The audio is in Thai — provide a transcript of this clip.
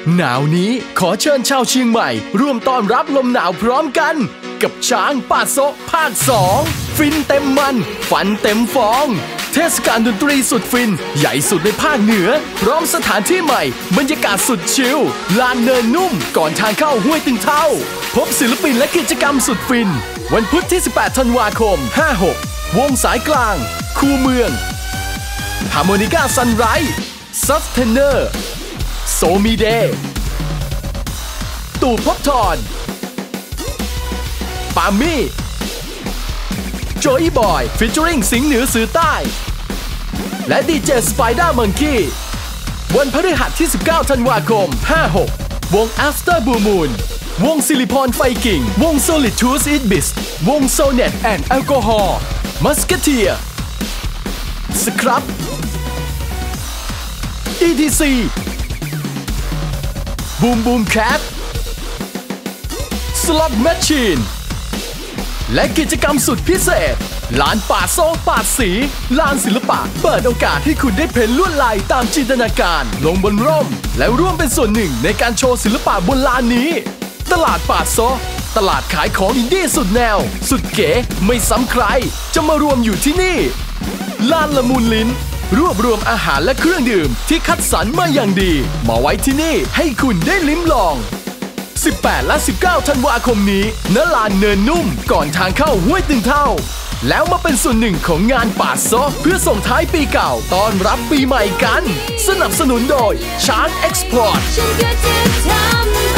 หนาวนี้ขอเชิญชาวเชียงใหม่ร่วมต้อนรับลมหนาวพร้อมกันกับช้างป่าโซะภาค 2ฟินเต็มมันฟันเต็มฟองเทศกาลดนตรีสุดฟินใหญ่สุดในภาคเหนือพร้อมสถานที่ใหม่บรรยากาศสุดชิลลานเนินนุ่มก่อนทางเข้าห้วยตึงเท่าพบศิลปินและกิจกรรมสุดฟินวันพุธที่ 18 ธันวาคม 56 วงสายกลางคูเมืองฮาร์โมนิก้าซันไรส์ซัสเทนเนอร์โซมีเดย์ตู่ภพบทรปามี่โจอี้บอยฟีเจอริงสิงห์เหนือสื่อใต้และดีเจสไปด้ามังคีวันพฤหัสที่ 19 ธันวาคม 56 วง After Blue Moon วงสิริพรไฟกิ่งวง Solid Tooth Eat Biz วง Sonet and Alcohol Musketeer สครับ ETC Boom Boom Cat Slot Machine และกิจกรรมสุดพิเศษลานป่าโซปาดสีลานศิลปะเปิดโอกาสให้คุณได้เพ้นลวดลายตามจินตนาการลงบนร่มและร่วมเป็นส่วนหนึ่งในการโชว์ศิลปะบนลานนี้ตลาดป่าโซตลาดขายของอินดี้สุดแนวสุดเก๋ไม่ซ้ำใครจะมารวมอยู่ที่นี่ลานละมุนลิ้นรวบรวมอาหารและเครื่องดื่มที่คัดสรรมาอย่างดีมาไว้ที่นี่ให้คุณได้ลิ้มลอง18 และ 19 ธันวาคมนี้ณ ลานเนินนุ่มก่อนทางเข้าห้วยตึงเท่าแล้วมาเป็นส่วนหนึ่งของงานป่าโซเพื่อส่งท้ายปีเก่าต้อนรับปีใหม่กันสนับสนุนโดยช้างเอ็กซ์พอร์ต